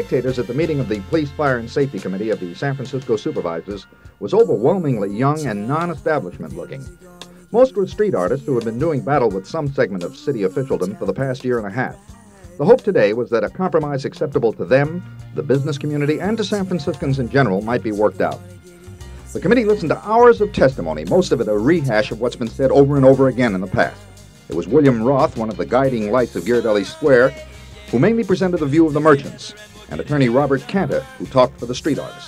spectators at the meeting of the Police, Fire, and Safety Committee of the San Francisco Supervisors was overwhelmingly young and non-establishment looking. Most were street artists who had been doing battle with some segment of city officialdom for the past year and a half. The hope today was that a compromise acceptable to them, the business community, and to San Franciscans in general might be worked out. The committee listened to hours of testimony, most of it a rehash of what's been said over and over again in the past. It was William Roth, one of the guiding lights of Ghirardelli Square, who mainly presented the view of the merchants, and attorney Robert Cantor, who talked for the street artists.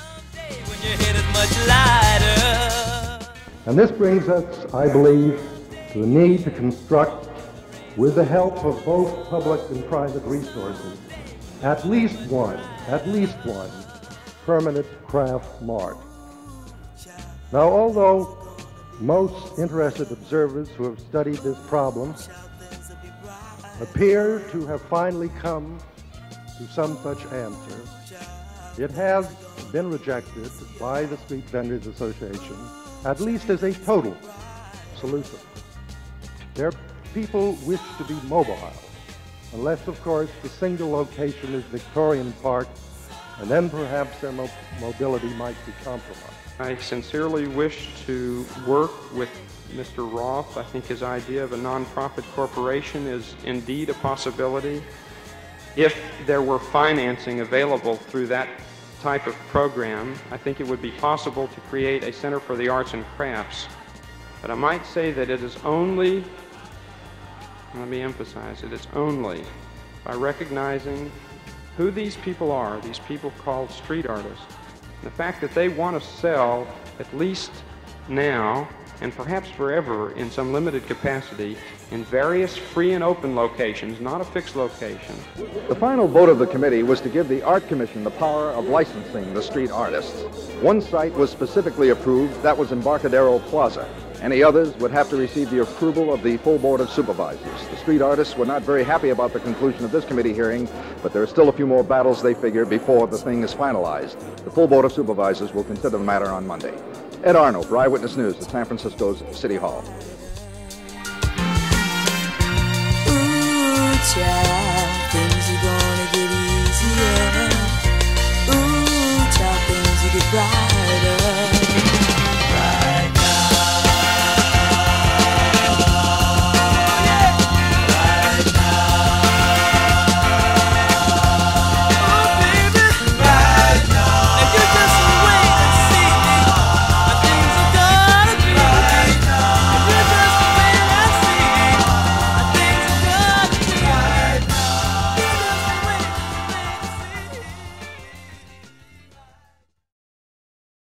And this brings us, I believe, to the need to construct, with the help of both public and private resources, at least one permanent craft mart. Now, although most interested observers who have studied this problem appear to have finally come to some such answer, it has been rejected by the Street Vendors Association, at least as a total solution. Their people wish to be mobile, unless, of course, the single location is Victorian Park, and then perhaps their mobility might be compromised. I sincerely wish to work with Mr. Roth. I think his idea of a nonprofit corporation is indeed a possibility. If there were financing available through that type of program, I think it would be possible to create a Center for the Arts and Crafts. But I might say that it is only, let me emphasize it, it's only by recognizing who these people are, these people called street artists. The fact that they want to sell, at least now, and perhaps forever in some limited capacity, in various free and open locations, not a fixed location. The final vote of the committee was to give the Art Commission the power of licensing the street artists. One site was specifically approved, that was Embarcadero Plaza. Any others would have to receive the approval of the full Board of Supervisors. The street artists were not very happy about the conclusion of this committee hearing, but there are still a few more battles, they figure, before the thing is finalized. The full Board of Supervisors will consider the matter on Monday. Ed Arno for Eyewitness News at San Francisco's City Hall. Ooh, child, things are gonna get easier. Ooh, child, things will get brighter.